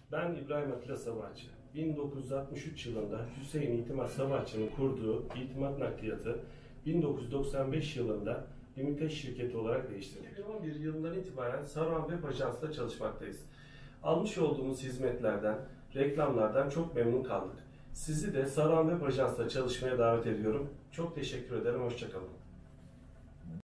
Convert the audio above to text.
Ben İbrahim Atilla Sabahçı. 1963 yılında Hüseyin İtimat Sabahçı'nın kurduğu İtimat Nakliyatı 1995 yılında Limited şirketi olarak değiştirdik. 2011 yılından itibaren Saruhan Web Ajans'ta çalışmaktayız. Almış olduğumuz hizmetlerden, reklamlardan çok memnun kaldık. Sizi de Saruhan Web Ajans'ta çalışmaya davet ediyorum. Çok teşekkür ederim, hoşça kalın.